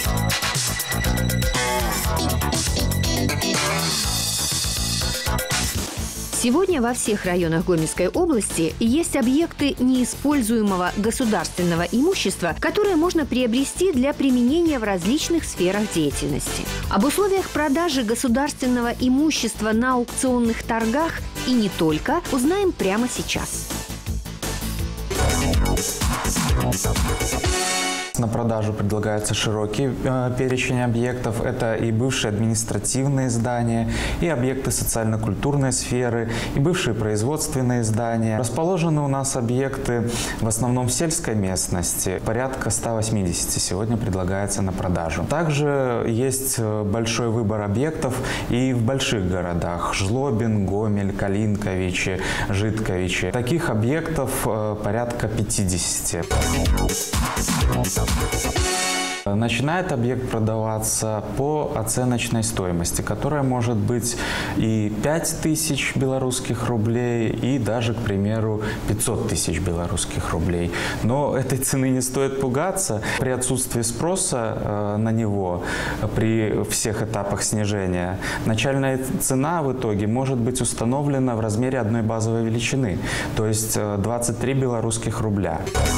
Сегодня во всех районах Гомельской области есть объекты неиспользуемого государственного имущества, которые можно приобрести для применения в различных сферах деятельности. Об условиях продажи государственного имущества на аукционных торгах и не только узнаем прямо сейчас. На продажу предлагается широкий перечень объектов. Это и бывшие административные здания, и объекты социально-культурной сферы, и бывшие производственные здания. Расположены у нас объекты в основном в сельской местности. Порядка 180 сегодня предлагается на продажу. Также есть большой выбор объектов и в больших городах. Жлобин, Гомель, Калинковичи, Житковичи. Таких объектов порядка 50. Начинает объект продаваться по оценочной стоимости, которая может быть и 5000 белорусских рублей, и даже, к примеру, 500 тысяч белорусских рублей. Но этой цены не стоит пугаться. При отсутствии спроса на него, при всех этапах снижения, начальная цена в итоге может быть установлена в размере одной базовой величины, то есть 23 белорусских рубля.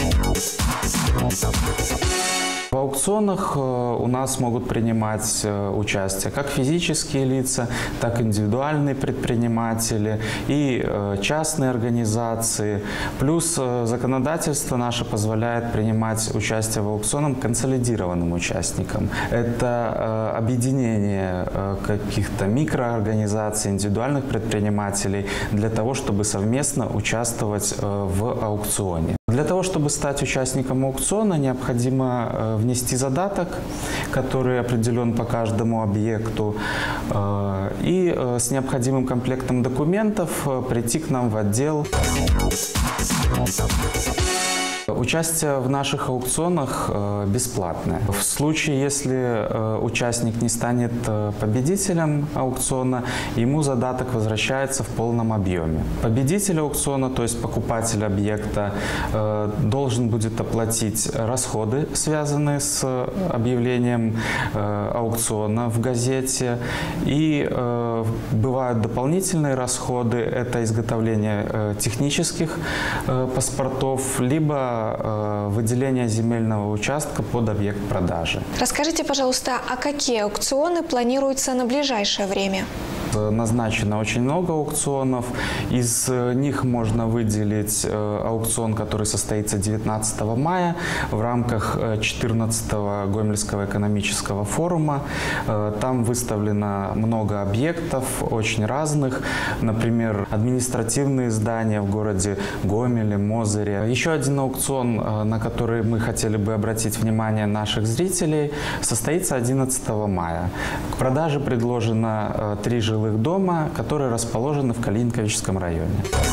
В аукционах у нас могут принимать участие как физические лица, так и индивидуальные предприниматели и частные организации. Плюс законодательство наше позволяет принимать участие в аукционах консолидированным участникам. Это объединение каких-то микроорганизаций, индивидуальных предпринимателей для того, чтобы совместно участвовать в аукционе. Для того, чтобы стать участником аукциона, необходимо внести задаток, который определен по каждому объекту, и с необходимым комплектом документов прийти к нам в отдел. Участие в наших аукционах бесплатное. В случае, если участник не станет победителем аукциона, ему задаток возвращается в полном объеме. Победитель аукциона, то есть покупатель объекта, должен будет оплатить расходы, связанные с объявлением аукциона в газете. И бывают дополнительные расходы. Это изготовление технических паспортов, либо выделение земельного участка под объект продажи. Расскажите, пожалуйста, а какие аукционы планируются на ближайшее время? Назначено очень много аукционов. Из них можно выделить аукцион, который состоится 19 мая в рамках 14-го Гомельского экономического форума. Там выставлено много объектов, очень разных. Например, административные здания в городе Гомеле, Мозыре. Еще один аукцион, на который мы хотели бы обратить внимание наших зрителей, состоится 11 мая. К продаже предложено 3 жилых дома, которые расположены в Калинковичском районе.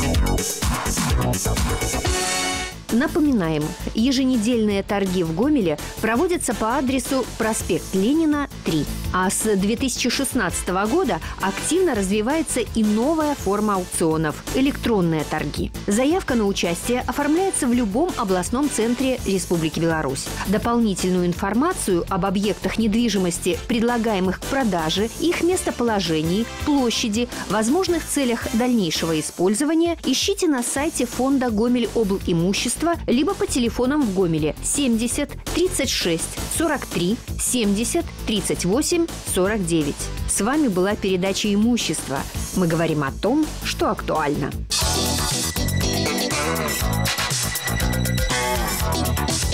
Напоминаем, еженедельные торги в Гомеле проводятся по адресу проспект Ленина, 3. А с 2016 года активно развивается и новая форма аукционов – электронные торги. Заявка на участие оформляется в любом областном центре Республики Беларусь. Дополнительную информацию об объектах недвижимости, предлагаемых к продаже, их местоположении, площади, возможных целях дальнейшего использования ищите на сайте фонда Гомель-Облимущество либо по телефонам в Гомеле 70 36 43 70 38 49. С вами была передача «Имущество». Мы говорим о том, что актуально.